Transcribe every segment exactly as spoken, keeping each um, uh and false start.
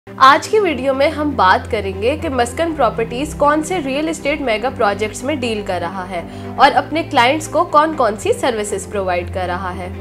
आज की वीडियो में हम बात करेंगे कि मस्कन प्रॉपर्टीज कौन से रियल एस्टेट मेगा प्रोजेक्ट्स में डील कर रहा है और अपने क्लाइंट्स को कौन कौन सी सर्विसेज प्रोवाइड कर रहा है।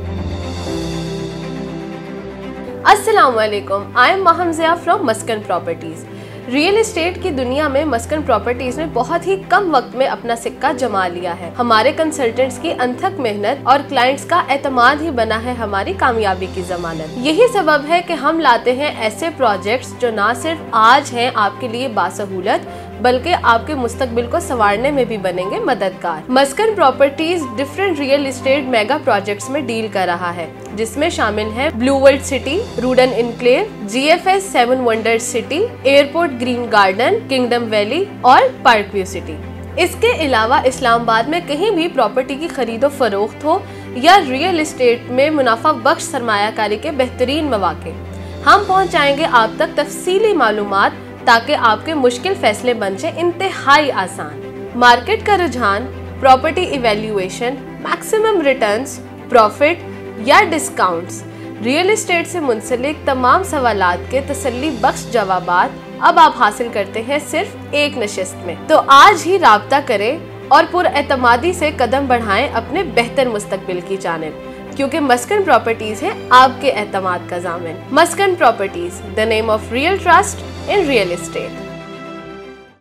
अस्सलाम वालेकुम, I am Mahmajia from Maskan properties. Real estate की दुनिया में मस्कन प्रॉपर्टीज ने बहुत ही कम वक्त में अपना सिक्का जमा लिया है। हमारे कंसल्टेंट्स की अनथक मेहनत और क्लाइंट्स का एतमाद ही बना है हमारी कामयाबी की जमानत। यही सबब है कि हम लाते हैं ऐसे प्रोजेक्ट्स जो ना सिर्फ आज हैं आपके लिए बासहूलत बल्कि आपके मुस्तकबिल को संवारने में भी बनेंगे मददगार। Maskan properties different real estate mega projects में डील कर रहा है, जिसमें शामिल है Blue World City, Rudn Enclave, G F S Seven Wonders City, Airport Green Garden, Kingdom Valley और पार्क व्यू सिटी। इसके अलावा इस्लामाबाद में कहीं भी प्रॉपर्टी की खरीदो फरोख्त हो या रियल एस्टेट में मुनाफा बख्श सरमायाकारी के बेहतरीन मौके, हम पहुँचाएंगे आप तक तफसीली मालूमात ताकि आपके मुश्किल फैसले बन जाए इंतहाई आसान। मार्केट का रुझान, property evaluation, maximum returns, profit या डिस्काउंट्स, रियल एस्टेट से मुंसलिक तमाम सवालात के तसल्ली बख्श जवाबात अब आप हासिल करते हैं सिर्फ एक नशिस्त में। तो आज ही राब्ता करें और पुरएतमादी से कदम बढ़ाएं अपने बेहतर मुस्तकबिल की जानिब, क्योंकि मस्कन प्रॉपर्टीज है आपके एतमाद का ज़ामिन। Maskan properties, the name of real trust in real estate।